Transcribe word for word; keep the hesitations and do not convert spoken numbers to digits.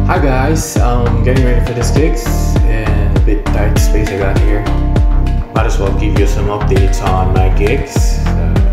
Hi guys, um, getting ready for this gigs and a bit tight space I got here. Might as well give you some updates on my gigs. Uh,